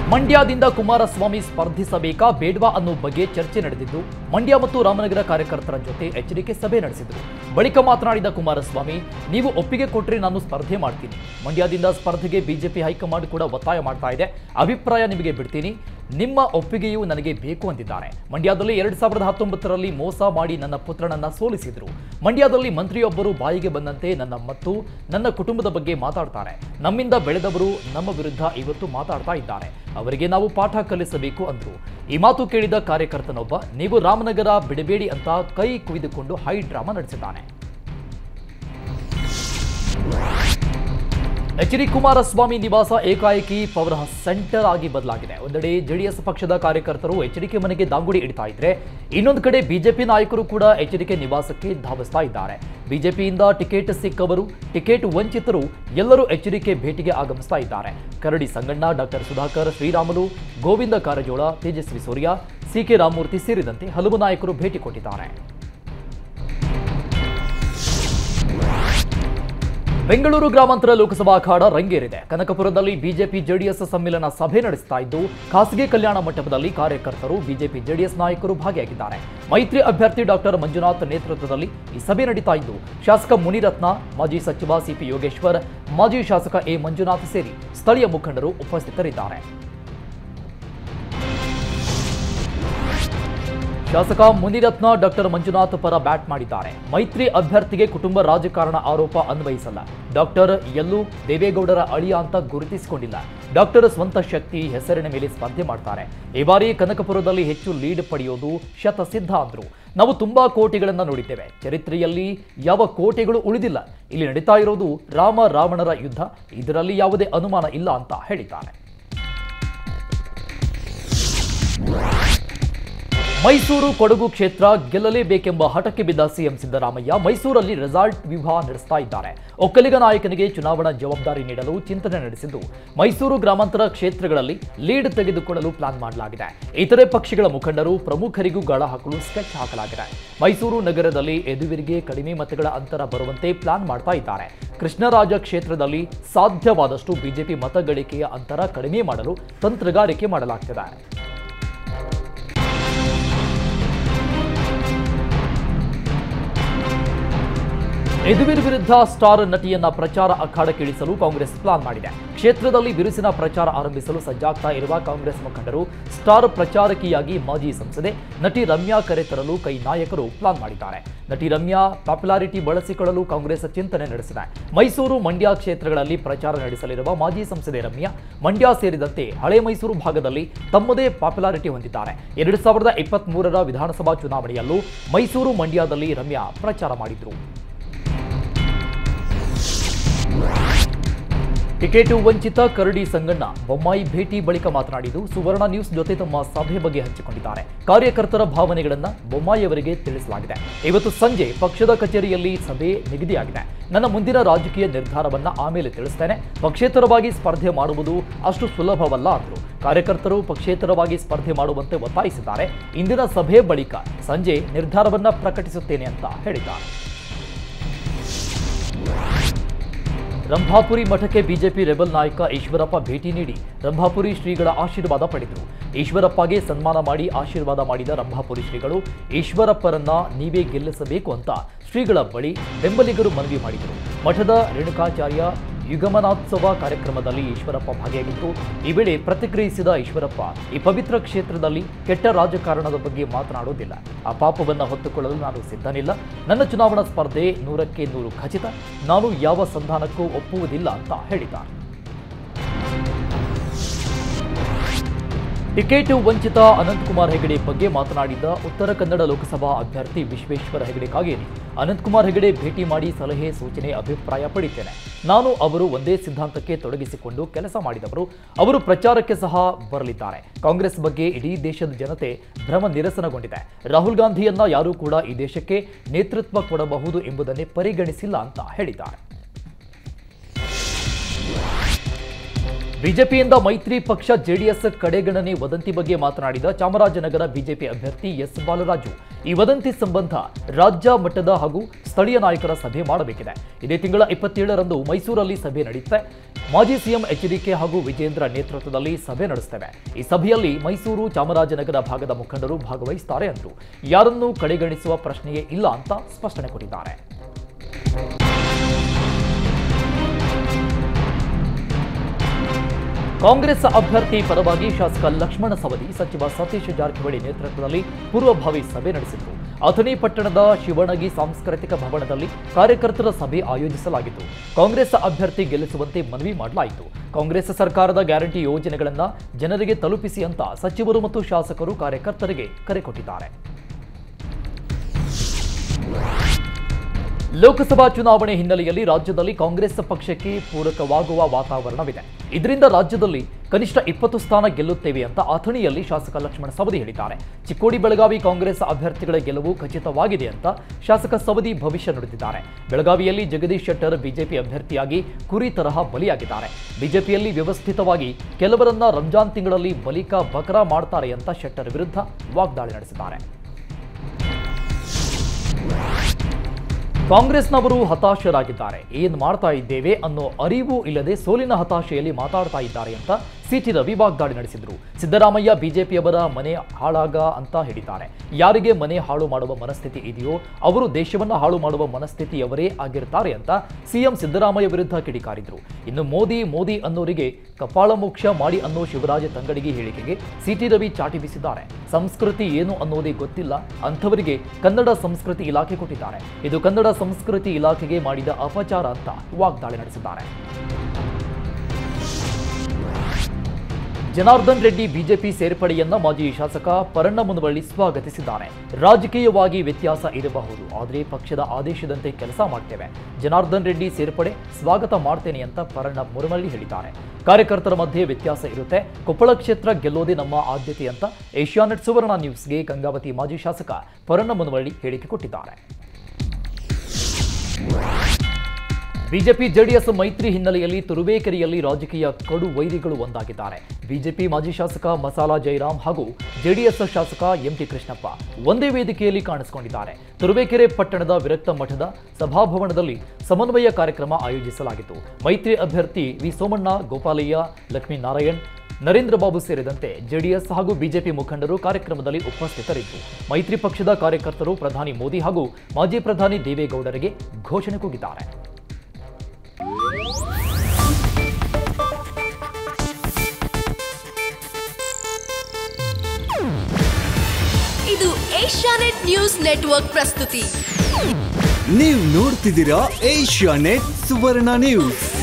ಮಂಡ್ಯದಿಂದ ಕುಮಾರಸ್ವಾಮಿ ಸ್ಪರ್ಧಿಸಬೇಕಾ ಬೇಡವಾ ಅನ್ನೋ ಬಗ್ಗೆ ಚರ್ಚೆ ನಡೆದಿದ್ದು, ಮಂಡ್ಯ ಮತ್ತು ರಾಮನಗರ ಕಾರ್ಯಕರ್ತರ ಜೊತೆ ಎಚ್ಚರಿಕೆ ಸಭೆ ನಡೆಸಿದರು. ಬಳಿಕ ಮಾತನಾಡಿದ ಕುಮಾರಸ್ವಾಮಿ, ನೀವು ಒಪ್ಪಿಗೆ ಕೊಟ್ಟರೆ ನಾನು ಸ್ಪರ್ಧೆ ಮಾಡ್ತೀನಿ. ಮಂಡ್ಯದಿಂದ ಸ್ಪರ್ಧೆಗೆ ಬಿಜೆಪಿ ಹೈಕಮಾಂಡ್ ಕೂಡ ಒತ್ತಾಯ ಮಾಡ್ತಾ ಇದೆ. ಅಭಿಪ್ರಾಯ ನಿಮಗೆ ಬಿಡ್ತೀನಿ. ನಿಮ್ಮ ಒಪ್ಪಿಗೆಯೂ ನನಗೆ ಬೇಕು ಅಂದಿದ್ದಾರೆ. ಮಂಡ್ಯದಲ್ಲಿ 2019ರಲ್ಲಿ ಮೋಸ ಮಾಡಿ ನನ್ನ ಪುತ್ರನನ್ನ ಸೋಲಿಸಿದ್ರು. ಮಂಡ್ಯದಲ್ಲಿ ಮಂತ್ರಿಯೊಬ್ಬರು ಬಾಯಿಗೆ ಬಂದಂತೆ ನನ್ನ ಮತ್ತು ನನ್ನ ಕುಟುಂಬದ ಬಗ್ಗೆ ಮಾತಾಡ್ತಾರೆ. ನಮ್ಮಿಂದ ಬೆಳೆದವರು ನಮ್ಮ ವಿರುದ್ಧ ಇವತ್ತು ಮಾತಾಡ್ತಾ ಇದ್ದಾರೆ. ಅವರಿಗೆ ನಾವು ಪಾಠ ಕಲಿಸಬೇಕು ಅಂದ್ರು. ಈ ಮಾತು ಕೇಳಿದ ಕಾರ್ಯಕರ್ತನೊಬ್ಬ, ನೀವು ರಾಮನಗರ ಬಿಡಬೇಡಿ ಅಂತ ಕೈ ಕುಯ್ದುಕೊಂಡು ಹೈ ಡ್ರಾಮಾ ನಡೆಸಿದ್ದಾನೆ. ಎಚ್.ಡಿ. ಕುಮಾರಸ್ವಾಮಿ ನಿವಾಸ ಏಕಾಏಕಿ ಪವರ್ ಸೆಂಟರ್ ಆಗಿ ಬದಲಾಗಿದೆ. ಒಂದೆಡೆ ಜೆಡಿಎಸ್ ಪಕ್ಷದ ಕಾರ್ಯಕರ್ತರು ಎಚ್.ಡಿ.ಕೆ ಮನೆಗೆ ದಾಂಗುಡಿ ಇಡ್ತಾ ಇದ್ರೆ, ಇನ್ನೊಂದು ಕಡೆ ಬಿಜೆಪಿ ನಾಯಕರು ಕೂಡ ಎಚ್.ಡಿ.ಕೆ ನಿವಾಸಕ್ಕೆ ಧಾವಿಸ್ತಾ ಇದ್ದಾರೆ. ಬಿಜೆಪಿಯಿಂದ ಟಿಕೆಟ್ ಸಿಕ್ಕವರು, ಟಿಕೆಟ್ ವಂಚಿತರು ಎಲ್ಲರೂ ಎಚ್.ಡಿ.ಕೆ ಭೇಟಿಗೆ ಆಗಮಿಸ್ತಾ ಇದ್ದಾರೆ. Karadi Sanganna, doctor Sudhakar, Sriramulu, Govinda Karjol, Tejasvi Surya, C K. ರಾಮಮೂರ್ತಿ ಸೇರಿದಂತೆ ಹಲವು ನಾಯಕರು ಭೇಟಿ ಕೊಟ್ಟಿದ್ದಾರೆ. ಬೆಂಗಳೂರು ಗ್ರಾಮಾಂತರ ಲೋಕಸಭಾ ಅಖಾಡ ರಂಗೇರಿದೆ. ಕನಕಪುರದಲ್ಲಿ ಬಿಜೆಪಿ ಜೆಡಿಎಸ್ ಸಮ್ಮಿಲನ ಸಭೆ ನಡೆಸ್ತಾ ಇದ್ದು, ಖಾಸಗಿ ಕಲ್ಯಾಣ ಮಂಟಪದಲ್ಲಿ ಕಾರ್ಯಕರ್ತರು, ಬಿಜೆಪಿ ಜೆಡಿಎಸ್ ನಾಯಕರು ಭಾಗಿಯಾಗಿದ್ದಾರೆ. ಮೈತ್ರಿ ಅಭ್ಯರ್ಥಿ ಡಾಕ್ಟರ್ ಮಂಜುನಾಥ್ ನೇತೃತ್ವದಲ್ಲಿ ಈ ಸಭೆ ನಡೀತಾ ಇದ್ದು, ಶಾಸಕ ಮುನಿರತ್ನ, ಮಾಜಿ ಸಚಿವ ಸಿಪಿ ಯೋಗೇಶ್ವರ್, ಮಾಜಿ ಶಾಸಕ ಎ ಮಂಜುನಾಥ್ ಸೇರಿ ಸ್ಥಳೀಯ ಮುಖಂಡರು ಉಪಸ್ಥಿತರಿದ್ದಾರೆ. ಶಾಸಕ ಮುನಿರತ್ನ ಡಾಕ್ಟರ್ ಮಂಜುನಾಥ್ ಪರ ಬ್ಯಾಟ್ ಮಾಡಿದ್ದಾರೆ. ಮೈತ್ರಿ ಅಭ್ಯರ್ಥಿಗೆ ಕುಟುಂಬ ರಾಜಕಾರಣ ಆರೋಪ ಅನ್ವಯಿಸಲ್ಲ. ಡಾಕ್ಟರ್ ಎಲ್ಲೂ ದೇವೇಗೌಡರ ಅಳಿಯ ಅಂತ ಗುರುತಿಸಿಕೊಂಡಿಲ್ಲ. ಡಾಕ್ಟರ್ ಸ್ವಂತ ಶಕ್ತಿ ಹೆಸರಿನ ಮೇಲೆ ಸ್ಪರ್ಧೆ ಮಾಡ್ತಾರೆ. ಈ ಬಾರಿ ಕನಕಪುರದಲ್ಲಿ ಹೆಚ್ಚು ಲೀಡ್ ಪಡೆಯೋದು ಶತಸಿದ್ಧ ಅಂದ್ರು. ನಾವು ತುಂಬಾ ಕೋಟೆಗಳನ್ನ ನೋಡಿದ್ದೇವೆ. ಚರಿತ್ರೆಯಲ್ಲಿ ಯಾವ ಕೋಟೆಗಳು ಉಳಿದಿಲ್ಲ. ಇಲ್ಲಿ ನಡೀತಾ ಇರೋದು ರಾಮ ರಾವಣರ ಯುದ್ಧ. ಇದರಲ್ಲಿ ಯಾವುದೇ ಅನುಮಾನ ಇಲ್ಲ ಅಂತ ಹೇಳಿದ್ದಾರೆ. ಮೈಸೂರು ಕೊಡಗು ಕ್ಷೇತ್ರ ಗೆಲ್ಲಲೇಬೇಕೆಂಬ ಹಠಕ್ಕೆ ಬಿದ್ದ ಸಿಎಂ ಸಿದ್ದರಾಮಯ್ಯ ಮೈಸೂರಲ್ಲಿ ರೆಸಾರ್ಟ್ ವಿವಾಹ ನಡೆಸ್ತಾ ಇದ್ದಾರೆ. ಒಕ್ಕಲಿಗ ನಾಯಕನಿಗೆ ಚುನಾವಣಾ ಜವಾಬ್ದಾರಿ ನೀಡಲು ಚಿಂತನೆ ನಡೆಸಿದ್ದು, ಮೈಸೂರು ಗ್ರಾಮಾಂತರ ಕ್ಷೇತ್ರಗಳಲ್ಲಿ ಲೀಡ್ ತೆಗೆದುಕೊಳ್ಳಲು ಪ್ಲಾನ್ ಮಾಡಲಾಗಿದೆ. ಇತರೆ ಪಕ್ಷಗಳ ಮುಖಂಡರು, ಪ್ರಮುಖರಿಗೂ ಗಾಳ ಹಾಕಲು ಸ್ಕೆಚ್ ಹಾಕಲಾಗಿದೆ. ಮೈಸೂರು ನಗರದಲ್ಲಿ ಯದುವೀರ್ಗೆ ಕಡಿಮೆ ಮತಗಳ ಅಂತರ ಬರುವಂತೆ ಪ್ಲಾನ್ ಮಾಡ್ತಾ ಇದ್ದಾರೆ. ಕೃಷ್ಣರಾಜ ಕ್ಷೇತ್ರದಲ್ಲಿ ಸಾಧ್ಯವಾದಷ್ಟು ಬಿಜೆಪಿ ಮತ ಗಳಿಕೆಯ ಅಂತರ ಕಡಿಮೆ ಮಾಡಲು ತಂತ್ರಗಾರಿಕೆ ಮಾಡಲಾಗ್ತಿದೆ. ಯದುವೀರ್ ವಿರುದ್ಧ ಸ್ಟಾರ್ ನಟಿಯನ್ನ ಪ್ರಚಾರ ಅಖಾಡಕ್ಕೆ ಇಳಿಸಲು ಕಾಂಗ್ರೆಸ್ ಪ್ಲಾನ್ ಮಾಡಿದೆ. ಕ್ಷೇತ್ರದಲ್ಲಿ ಬಿರುಸಿನ ಪ್ರಚಾರ ಆರಂಭಿಸಲು ಸಜ್ಜಾಗ್ತಾ ಇರುವ ಕಾಂಗ್ರೆಸ್ ಮುಖಂಡರು ಸ್ಟಾರ್ ಪ್ರಚಾರಕಿಯಾಗಿ ಮಾಜಿ ಸಂಸದೆ ನಟಿ ರಮ್ಯಾ ಕರೆತರಲು ಕೈ ನಾಯಕರು ಪ್ಲಾನ್ ಮಾಡಿದ್ದಾರೆ. ನಟಿ ರಮ್ಯಾ ಪಾಪ್ಯುಲಾರಿಟಿ ಬಳಸಿಕೊಳ್ಳಲು ಕಾಂಗ್ರೆಸ್ ಚಿಂತನೆ ನಡೆಸಿದೆ. ಮೈಸೂರು, ಮಂಡ್ಯ ಕ್ಷೇತ್ರಗಳಲ್ಲಿ ಪ್ರಚಾರ ನಡೆಸಲಿರುವ ಮಾಜಿ ಸಂಸದೆ ರಮ್ಯಾ ಮಂಡ್ಯ ಸೇರಿದಂತೆ ಹಳೆ ಮೈಸೂರು ಭಾಗದಲ್ಲಿ ತಮ್ಮದೇ ಪಾಪ್ಯುಲಾರಿಟಿ ಹೊಂದಿದ್ದಾರೆ. 2023ರ ವಿಧಾನಸಭಾ ಚುನಾವಣೆಯಲ್ಲೂ ಮೈಸೂರು, ಮಂಡ್ಯದಲ್ಲಿ ರಮ್ಯಾ ಪ್ರಚಾರ ಮಾಡಿದ್ರು. ಟಿಕೆಟ್ ವಂಚಿತ ಕರಡಿ ಸಂಗಣ್ಣ ಬೊಮ್ಮಾಯಿ ಭೇಟಿ ಬಳಿಕ ಮಾತನಾಡಿದ್ದು, ಸುವರ್ಣ ನ್ಯೂಸ್ ಜೊತೆ ತಮ್ಮ ಸಭೆ ಬಗ್ಗೆ ಹಂಚಿಕೊಂಡಿದ್ದಾರೆ. ಕಾರ್ಯಕರ್ತರ ಭಾವನೆಗಳನ್ನ ಬೊಮ್ಮಾಯಿಯವರಿಗೆ ತಿಳಿಸಲಾಗಿದೆ. ಇವತ್ತು ಸಂಜೆ ಪಕ್ಷದ ಕಚೇರಿಯಲ್ಲಿ ಸಭೆ ನಿಗದಿಯಾಗಿದೆ. ನನ್ನ ಮುಂದಿನ ರಾಜಕೀಯ ನಿರ್ಧಾರವನ್ನ ಆಮೇಲೆ ತಿಳಿಸ್ತೇನೆ. ಪಕ್ಷೇತರವಾಗಿ ಸ್ಪರ್ಧೆ ಮಾಡುವುದು ಅಷ್ಟು ಸುಲಭವಲ್ಲ ಅಂದರು. ಕಾರ್ಯಕರ್ತರು ಪಕ್ಷೇತರವಾಗಿ ಸ್ಪರ್ಧೆ ಮಾಡುವಂತೆ ಒತ್ತಾಯಿಸಿದ್ದಾರೆ. ಇಂದಿನ ಸಭೆ ಬಳಿಕ ಸಂಜೆ ನಿರ್ಧಾರವನ್ನ ಪ್ರಕಟಿಸುತ್ತೇನೆ ಅಂತ ಹೇಳಿದ್ದಾರೆ. ರಂಭಾಪುರಿ ಮಠಕ್ಕೆ ಬಿಜೆಪಿ ರೆಬಲ್ ನಾಯಕ ಈಶ್ವರಪ್ಪ ಭೇಟಿ ನೀಡಿ ರಂಭಾಪುರಿ ಶ್ರೀಗಳ ಆಶೀರ್ವಾದ ಪಡೆದರು. ಈಶ್ವರಪ್ಪಗೆ ಸನ್ಮಾನ ಮಾಡಿ ಆಶೀರ್ವಾದ ಮಾಡಿದ ರಂಭಾಪುರಿ ಶ್ರೀಗಳು ಈಶ್ವರಪ್ಪರನ್ನ ನೀವೇ ಗೆಲ್ಲಿಸಬೇಕು ಅಂತ ಶ್ರೀಗಳ ಬಳಿ ಬೆಂಬಲಿಗರು ಮನವಿ ಮಾಡಿದರು. ಮಠದ ರೇಣುಕಾಚಾರ್ಯ ಯುಗಮನೋತ್ಸವ ಕಾರ್ಯಕ್ರಮದಲ್ಲಿ ಈಶ್ವರಪ್ಪ ಭಾಗಿಯಾಗಿದ್ದು, ಈ ವೇಳೆ ಪ್ರತಿಕ್ರಿಯಿಸಿದ ಈಶ್ವರಪ್ಪ, ಈ ಪವಿತ್ರ ಕ್ಷೇತ್ರದಲ್ಲಿ ಕೆಟ್ಟ ರಾಜಕಾರಣದ ಬಗ್ಗೆ ಮಾತನಾಡುವುದಿಲ್ಲ. ಆ ಪಾಪವನ್ನು ಹೊತ್ತುಕೊಳ್ಳಲು ನಾನು ಸಿದ್ಧನಿಲ್ಲ. ನನ್ನ ಚುನಾವಣಾ ಸ್ಪರ್ಧೆ 100ಕ್ಕೆ 100 ಖಚಿತ. ನಾನು ಯಾವ ಸಂಧಾನಕ್ಕೂ ಒಪ್ಪುವುದಿಲ್ಲ ಅಂತ ಹೇಳಿದ್ದಾರೆ. ಟಿಕೆಟ್ ವಂಚಿತ ಅನಂತಕುಮಾರ್ ಹೆಗಡೆ ಬಗ್ಗೆ ಮಾತನಾಡಿದ ಉತ್ತರ ಕನ್ನಡ ಲೋಕಸಭಾ ಅಭ್ಯರ್ಥಿ ವಿಶ್ವೇಶ್ವರ ಹೆಗಡೆ ಕಾಗೇರಿ, ಅನಂತಕುಮಾರ್ ಹೆಗಡೆ ಭೇಟಿ ಮಾಡಿ ಸಲಹೆ, ಸೂಚನೆ, ಅಭಿಪ್ರಾಯ ಪಡೆಯುತ್ತೇನೆ. ನಾನು ಅವರು ಒಂದೇ ಸಿದ್ಧಾಂತಕ್ಕೆ ತೊಡಗಿಸಿಕೊಂಡು ಕೆಲಸ ಮಾಡಿದವರು. ಅವರು ಪ್ರಚಾರಕ್ಕೆ ಸಹ ಬರಲಿದ್ದಾರೆ. ಕಾಂಗ್ರೆಸ್ ಬಗ್ಗೆ ಇಡೀ ದೇಶದ ಜನತೆ ಭ್ರಮ ನಿರಸನಗೊಂಡಿದೆ. ರಾಹುಲ್ ಗಾಂಧಿಯನ್ನ ಯಾರೂ ಕೂಡ ಈ ದೇಶಕ್ಕೆ ನೇತೃತ್ವ ಕೊಡಬಹುದು ಎಂಬುದನ್ನೇ ಪರಿಗಣಿಸಿಲ್ಲ ಅಂತ ಹೇಳಿದ್ದಾರೆ. ಬಿಜೆಪಿಯಿಂದ ಮೈತ್ರಿ ಪಕ್ಷ ಜೆಡಿಎಸ್ ಕಡೆಗಣನೆ ವದಂತಿ ಬಗ್ಗೆ ಮಾತನಾಡಿದ ಚಾಮರಾಜನಗರ ಬಿಜೆಪಿ ಅಭ್ಯರ್ಥಿ ಎಸ್ ಬಾಲರಾಜು, ಈ ವದಂತಿ ಸಂಬಂಧ ರಾಜ್ಯ ಮಟ್ಟದ ಹಾಗೂ ಸ್ಥಳೀಯ ನಾಯಕರ ಸಭೆ ಮಾಡಬೇಕಿದೆ. ಇದೇ ತಿಂಗಳ 27ರಂದು ಮೈಸೂರಲ್ಲಿ ಸಭೆ ನಡೆಯುತ್ತೆ. ಮಾಜಿ ಸಿಎಂ ಎಚ್ಡಿಕೆ ಹಾಗೂ ವಿಜೇಂದ್ರ ನೇತೃತ್ವದಲ್ಲಿ ಸಭೆ ನಡೆಸುತ್ತೇವೆ. ಈ ಸಭೆಯಲ್ಲಿ ಮೈಸೂರು, ಚಾಮರಾಜನಗರ ಭಾಗದ ಮುಖಂಡರು ಭಾಗವಹಿಸುತ್ತಾರೆ ಅಂದರು. ಯಾರನ್ನೂ ಕಡೆಗಣಿಸುವ ಪ್ರಶ್ನೆಯೇ ಇಲ್ಲ ಅಂತ ಸ್ಪಷ್ಟನೆ ಕೊಟ್ಟಿದ್ದಾರೆ. ಕಾಂಗ್ರೆಸ್ ಅಭ್ಯರ್ಥಿ ಪರವಾಗಿ ಶಾಸಕ ಲಕ್ಷ್ಮಣ ಸವದಿ, ಸಚಿವ ಸತೀಶ್ ಜಾರಕಿಹೊಳಿ ನೇತೃತ್ವದಲ್ಲಿ ಪೂರ್ವಭಾವಿ ಸಭೆ ನಡೆಸಿದರು. ಅಥಣಿ ಪಟ್ಟಣದ ಶಿವಣಗಿ ಸಾಂಸ್ಕೃತಿಕ ಭವನದಲ್ಲಿ ಕಾರ್ಯಕರ್ತರ ಸಭೆ ಆಯೋಜಿಸಲಾಗಿತ್ತು. ಕಾಂಗ್ರೆಸ್ ಅಭ್ಯರ್ಥಿ ಗೆಲ್ಲಿಸುವಂತೆ ಮನವಿ ಮಾಡಲಾಯಿತು. ಕಾಂಗ್ರೆಸ್ ಸರ್ಕಾರದ ಗ್ಯಾರಂಟಿ ಯೋಜನೆಗಳನ್ನು ಜನರಿಗೆ ತಲುಪಿಸಿ ಅಂತ ಸಚಿವರು ಮತ್ತು ಶಾಸಕರು ಕಾರ್ಯಕರ್ತರಿಗೆ ಕರೆ ಕೊಟ್ಟಿದ್ದಾರೆ. ಲೋಕಸಭಾ ಚುನಾವಣೆ ಹಿನ್ನೆಲೆಯಲ್ಲಿ ರಾಜ್ಯದಲ್ಲಿ ಕಾಂಗ್ರೆಸ್ ಪಕ್ಷಕ್ಕೆ ಪೂರಕವಾಗುವ ವಾತಾವರಣವಿದೆ. ಇದರಿಂದ ರಾಜ್ಯದಲ್ಲಿ ಕನಿಷ್ಠ 20 ಸ್ಥಾನ ಗೆಲ್ಲುತ್ತೇವೆ ಅಂತ ಅಥಣಿಯಲ್ಲಿ ಶಾಸಕ ಲಕ್ಷ್ಮಣ ಸವದಿ ಹೇಳಿದ್ದಾರೆ. ಚಿಕ್ಕೋಡಿ, ಬೆಳಗಾವಿ ಕಾಂಗ್ರೆಸ್ ಅಭ್ಯರ್ಥಿಗಳ ಗೆಲುವು ಖಚಿತವಾಗಿದೆ ಅಂತ ಶಾಸಕ ಸವದಿ ಭವಿಷ್ಯ ನುಡಿದಿದ್ದಾರೆ. ಬೆಳಗಾವಿಯಲ್ಲಿ ಜಗದೀಶ್ ಶೆಟ್ಟರ್ ಬಿಜೆಪಿ ಅಭ್ಯರ್ಥಿಯಾಗಿ ಕುರಿ ತರಹ ಬಲಿಯಾಗಿದ್ದಾರೆ. ಬಿಜೆಪಿಯಲ್ಲಿ ವ್ಯವಸ್ಥಿತವಾಗಿ ಕೆಲವರನ್ನ ರಂಜಾನ್ ತಿಂಗಳಲ್ಲಿ ಬಲಿಕ ಬಕರಾ ಮಾಡ್ತಾರೆ ಅಂತ ಶೆಟ್ಟರ್ ವಿರುದ್ಧ ವಾಗ್ದಾಳಿ ನಡೆಸಿದ್ದಾರೆ. ಕಾಂಗ್ರೆಸ್ನವರು ಹತಾಶರಾಗಿದ್ದಾರೆ. ಏನ್ ಮಾಡ್ತಾ ಇದ್ದೇವೆ ಅನ್ನೋ ಅರಿವು ಇಲ್ಲದೆ ಸೋಲಿನ ಹತಾಶೆಯಲ್ಲಿ ಮಾತಾಡ್ತಾ ಇದ್ದಾರೆ ಅಂತ ಸಿಟಿ ರವಿ ವಾಗ್ದಾಳಿ ನಡೆಸಿದ್ರು. ಸಿದ್ದರಾಮಯ್ಯ ಬಿಜೆಪಿಯವರ ಮನೆ ಹಾಳಾಗ ಅಂತ ಹೇಳಿದ್ದಾರೆ. ಯಾರಿಗೆ ಮನೆ ಹಾಳು ಮಾಡುವ ಮನಸ್ಥಿತಿ ಇದೆಯೋ ಅವರು ದೇಶವನ್ನು ಹಾಳು ಮಾಡುವ ಮನಸ್ಥಿತಿಯವರೇ ಆಗಿರ್ತಾರೆ ಅಂತ ಸಿಎಂ ಸಿದ್ದರಾಮಯ್ಯ ವಿರುದ್ಧ ಕಿಡಿಕಾರಿದ್ರು. ಇನ್ನು ಮೋದಿ ಅನ್ನೋರಿಗೆ ಕಪಾಳ ಮೋಕ್ಷ ಮಾಡಿ ಅನ್ನೋ ಶಿವರಾಜ ತಂಗಡಗಿ ಹೇಳಿಕೆಗೆ ಸಿಟಿ ರವಿ ಚಾಟಿ ಬೀಸಿದ್ದಾರೆ. ಸಂಸ್ಕೃತಿ ಏನು ಅನ್ನೋದೇ ಗೊತ್ತಿಲ್ಲ ಅಂಥವರಿಗೆ ಕನ್ನಡ ಸಂಸ್ಕೃತಿ ಇಲಾಖೆ ಕೊಟ್ಟಿದ್ದಾರೆ. ಇದು ಕನ್ನಡ ಸಂಸ್ಕೃತಿ ಇಲಾಖೆಗೆ ಮಾಡಿದ ಅಪಚಾರ ಅಂತ ವಾಗ್ದಾಳಿ ನಡೆಸಿದ್ದಾರೆ. ಜನಾರ್ದನ್ ರೆಡ್ಡಿ ಬಿಜೆಪಿ ಸೇರ್ಪಡೆಯನ್ನ ಮಾಜಿ ಶಾಸಕ ಪರಣ್ಣ ಮುನವಳ್ಳಿ ಸ್ವಾಗತಿಸಿದ್ದಾರೆ. ರಾಜಕೀಯವಾಗಿ ವ್ಯತ್ಯಾಸ ಇರಬಹುದು, ಆದರೆ ಪಕ್ಷದ ಆದೇಶದಂತೆ ಕೆಲಸ ಮಾಡ್ತೇವೆ. ಜನಾರ್ದನ್ ರೆಡ್ಡಿ ಸೇರ್ಪಡೆ ಸ್ವಾಗತ ಮಾಡ್ತೇನೆ ಅಂತ ಪರಣ್ಣ ಮುನವಳ್ಳಿ ಹೇಳಿದ್ದಾರೆ. ಕಾರ್ಯಕರ್ತರ ಮಧ್ಯೆ ವ್ಯತ್ಯಾಸ ಇರುತ್ತೆ. ಕೊಪ್ಪಳ ಕ್ಷೇತ್ರ ಗೆಲ್ಲೋದೇ ನಮ್ಮ ಆದ್ಯತೆ ಅಂತ ಏಷ್ಯಾನೆಟ್ ಸುವರ್ಣ ನ್ಯೂಸ್ಗೆ ಗಂಗಾವತಿ ಮಾಜಿ ಶಾಸಕ ಪರಣ್ಣ ಮುನವಳ್ಳಿ ಹೇಳಿಕೆ ಕೊಟ್ಟಿದ್ದಾರೆ. ಬಿಜೆಪಿ ಜೆಡಿಎಸ್ ಮೈತ್ರಿ ಹಿನ್ನೆಲೆಯಲ್ಲಿ ತುರುವೇಕೆರೆಯಲ್ಲಿ ರಾಜಕೀಯ ಕಡು ವೈರಿಗಳು ಒಂದಾಗಿದ್ದಾರೆ. ಬಿಜೆಪಿ ಮಾಜಿ ಶಾಸಕ ಮಸಾಲಾ ಜಯರಾಮ್ ಹಾಗೂ ಜೆಡಿಎಸ್ ಶಾಸಕ ಎಂಟಿ ಕೃಷ್ಣಪ್ಪ ಒಂದೇ ವೇದಿಕೆಯಲ್ಲಿ ಕಾಣಿಸಿಕೊಂಡಿದ್ದಾರೆ. ತುರುವೇಕೆರೆ ಪಟ್ಟಣದ ವಿರಕ್ತ ಮಠದ ಸಭಾಭವನದಲ್ಲಿ ಸಮನ್ವಯ ಕಾರ್ಯಕ್ರಮ ಆಯೋಜಿಸಲಾಗಿತ್ತು. ಮೈತ್ರಿ ಅಭ್ಯರ್ಥಿ ವಿ ಸೋಮಣ್ಣ, ಗೋಪಾಲಯ್ಯ, ಲಕ್ಷ್ಮೀನಾರಾಯಣ್, ನರೇಂದ್ರ ಬಾಬು ಸೇರಿದಂತೆ ಜೆಡಿಎಸ್ ಹಾಗೂ ಬಿಜೆಪಿ ಮುಖಂಡರು ಕಾರ್ಯಕ್ರಮದಲ್ಲಿ ಉಪಸ್ಥಿತರಿದ್ದರು. ಮೈತ್ರಿ ಪಕ್ಷದ ಕಾರ್ಯಕರ್ತರು ಪ್ರಧಾನಿ ಮೋದಿ ಹಾಗೂ ಮಾಜಿ ಪ್ರಧಾನಿ ದೇವೇಗೌಡರಿಗೆ ಘೋಷಣೆ ಕೂಗಿದ್ದಾರೆ. ಇದು ಏಷ್ಯಾನೆಟ್ ನ್ಯೂಸ್ ನೆಟ್ವರ್ಕ್ ಪ್ರಸ್ತುತಿ. ನೀವು ನೋಡ್ತಿದ್ದೀರಾ ಏಷ್ಯಾನೆಟ್ ಸುವರ್ಣ ನ್ಯೂಸ್.